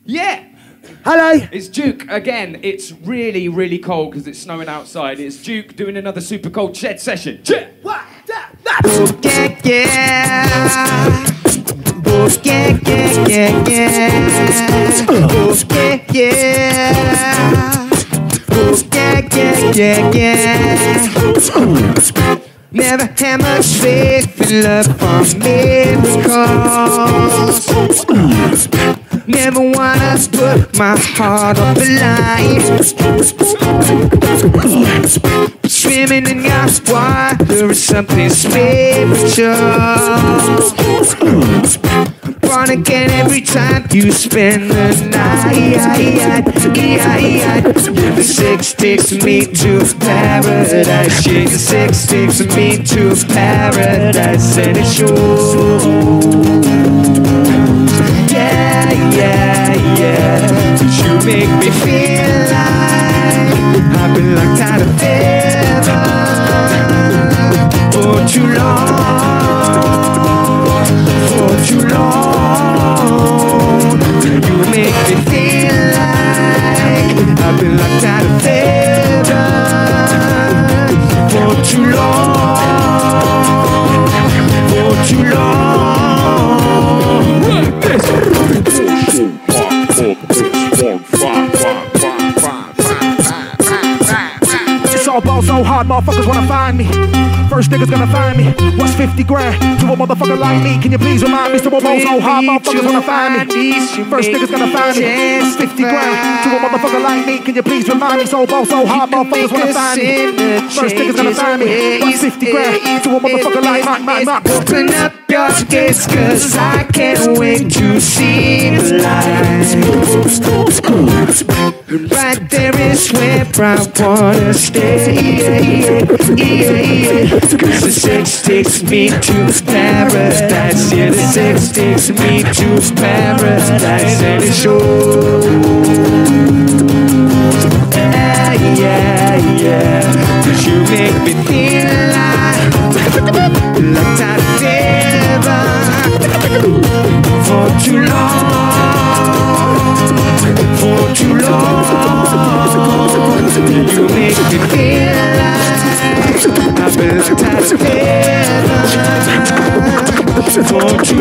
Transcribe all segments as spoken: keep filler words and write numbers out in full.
Yeah. Hello. It's Duke again. It's really, really cold because it's snowing outside. It's Duke doing another super cold shed session. Yeah. What? That, that. Oh, yeah, yeah. Oh, yeah, yeah, yeah, yeah. Oh, yeah, yeah. Oh, yeah, yeah, yeah, yeah. Never had much faith in love for miracles. Never wanna put my heart on the line. Swimming in your water is something spiritual. Born again every time you spend the night. The sex takes me to paradise. Yeah, the sex takes me to paradise, and it's yours. Yeah, yeah, yeah. You make me feel like I've been locked out of heaven for too long, for too long. You make me feel like I've been locked out of heaven for too long, for too long. It's all ball so hard, motherfuckers wanna find me. First niggas gonna find me. What's fifty grand to a motherfucker like me? Can you please remind me? Still ball so hard, motherfuckers wanna find me. First niggas gonna find me. What's fifty grand to a motherfucker like me? Can you please remind me? So ball so hard, motherfuckers wanna find me. First niggas gonna find me. What's fifty grand to a motherfucker like me? My, my, my. Open up your gates, cause I can't wait to see the light. Right there is where I wanna stay. Cause the sex takes me to paradise. Yeah, the sex takes me to paradise, and it's yours. Yeah, yeah, yeah. Cause you make me feel like locked out of heaven for too long, for too long. You make me feel like I've been locked out of heaven for too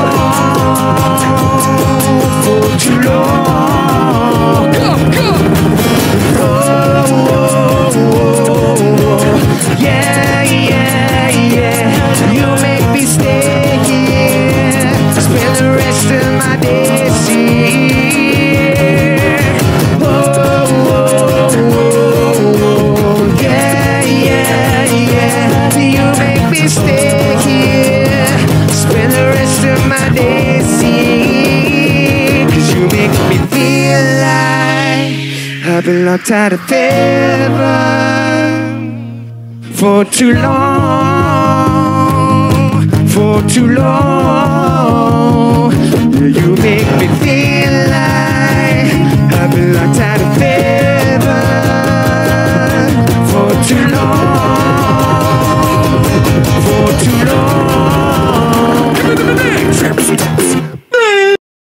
long, for too long. Go, go. Oh, oh, oh, oh. Yeah, yeah, yeah. You make me stay here, spend the rest of my days here. Oh, oh, oh, oh. Yeah, yeah, yeah. You make me stay here, spend the rest of my days here. Cause you make me feel like I've been locked out of heaven for too long, for too long. You make me feel like I've been locked out